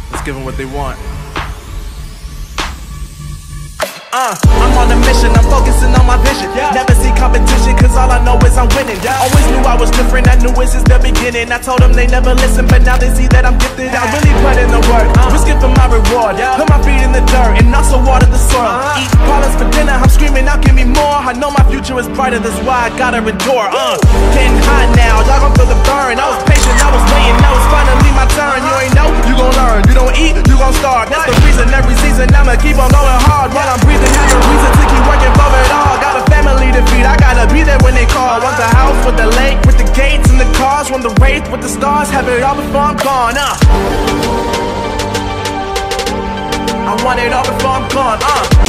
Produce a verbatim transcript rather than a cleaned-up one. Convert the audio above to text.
Let's give them what they want. Uh, I'm on a mission, I'm focusing on my vision. Yeah. Never see competition, cause all I know is I'm winning. Yeah. Always knew I was different, I knew it since the beginning. I told them they never listen, but now they see that I'm gifted. I really put in the work, uh. risking for my reward. Yeah. Put my feet in the dirt, and also water the soil. uh. Eat olives for dinner, I'm screaming out, give me more. I know my future is brighter, that's why I gotta endure. uh. Getting hot now, y'all gon' feel the burn. I was patient, I was waiting, now it's finally my turn. You ain't know, you gon' learn. You don't eat, you gon' starve. That's the reason every season I'ma keep on going hard while I'm breathing. Have a reason to keep working for it all. Got a family to feed, I gotta be there when they call. Want the house with the lake, with the gates and the cars. Want the wraith with the stars, have it all before I'm gone. uh. I want it all before I'm gone. uh.